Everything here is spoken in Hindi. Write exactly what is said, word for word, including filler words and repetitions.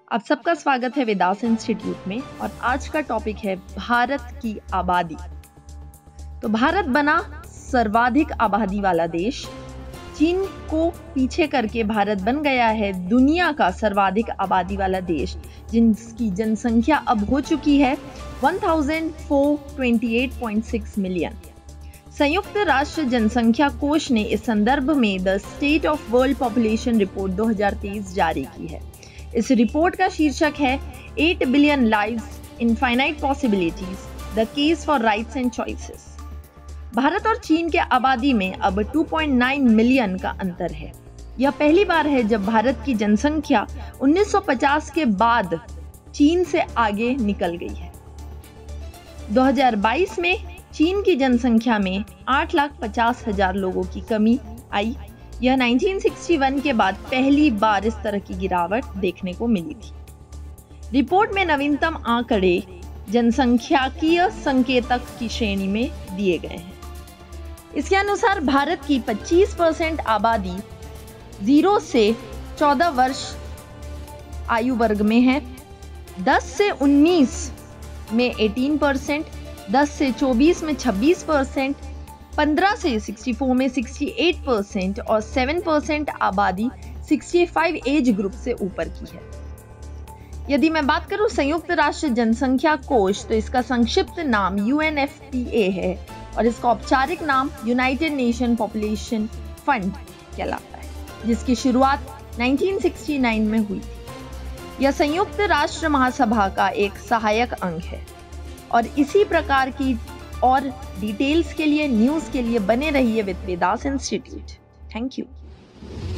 आप सबका स्वागत है वेदास इंस्टीट्यूट में और आज का टॉपिक है भारत की आबादी। तो भारत बना सर्वाधिक आबादी वाला देश। चीन को पीछे करके भारत बन गया है दुनिया का सर्वाधिक आबादी वाला देश, जिसकी जनसंख्या अब हो चुकी है एक हज़ार चार सौ अट्ठाईस पॉइंट छह मिलियन। संयुक्त राष्ट्र जनसंख्या कोष ने इस संदर्भ में the state of world population report दो हज़ार तेईस जारी की है। इस रिपोर्ट का शीर्षक है eight billion lives, infinite possibilities, the case for rights and choices. Bharat और चीन के आबादी में अब दो पॉइंट नौ मिलियन का अंतर है। यह पहली बार है जब भारत की जनसंख्या उन्नीस सौ पचास के बाद चीन से आगे निकल गई है। दो हज़ार बाईस में चीन की जनसंख्या में आठ लाख पचास हजार लोगों की कमी आई। यह उन्नीस सौ इकसठ के बाद पहली बार इस तरह की गिरावट देखने को मिली थी। रिपोर्ट में नवीनतम आंकड़े जनसंख्याकीय संकेतक की श्रेणी में दिए गए हैं। इसके अनुसार भारत की पच्चीस परसेंट आबादी जीरो से चौदह वर्ष आयु वर्ग में है, दस से उन्नीस में अठारह परसेंट, दस से चौबीस में छब्बीस परसेंट, पंद्रह से चौंसठ में अड़सठ परसेंट और सात परसेंट आबादी पैंसठ एज ग्रुप से ऊपर की है। यदि मैं बात करूं संयुक्त राष्ट्र जनसंख्या कोष, तो इसका संक्षिप्त नाम U N F P A है और इसका औपचारिक नाम यूनाइटेड नेशन पॉपुलेशन फंड कहलाता है, जिसकी शुरुआत उन्नीस सौ उनहत्तर में हुई थी। यह संयुक्त राष्ट्र महासभा का एक सहायक अंग है और इसी प्रकार की और डिटेल्स के लिए, न्यूज़ के लिए बने रहिए with Vedas institute. Thank you.